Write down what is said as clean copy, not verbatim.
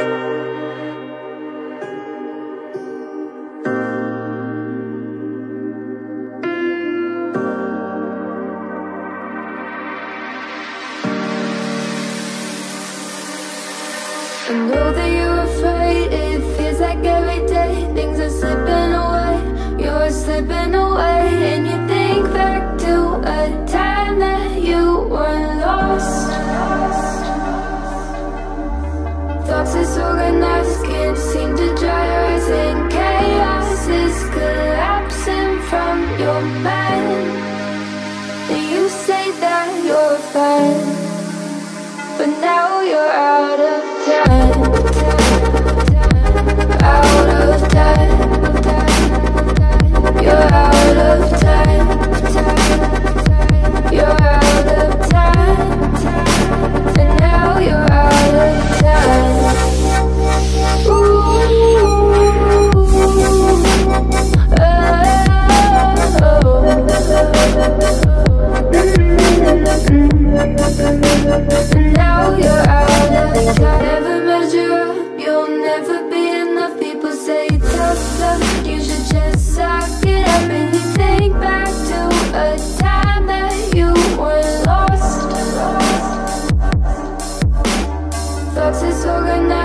I know that you're afraid. It feels like every day things are slipping away. You're slipping away, and you think back to a time that you were lost. Thoughts disorganized, can't seem to dry your eyes, and chaos is collapsing from your mind. And you say that you're fine, but now you're out of time. Out of time. You're out of time. You're out of time. And now you're out of time. Ooh. And now you're out of time. Never measure up, you'll never be enough. People say tough love, you should just suck it up. And you think back to a time that you were lost. Thoughts disorganized.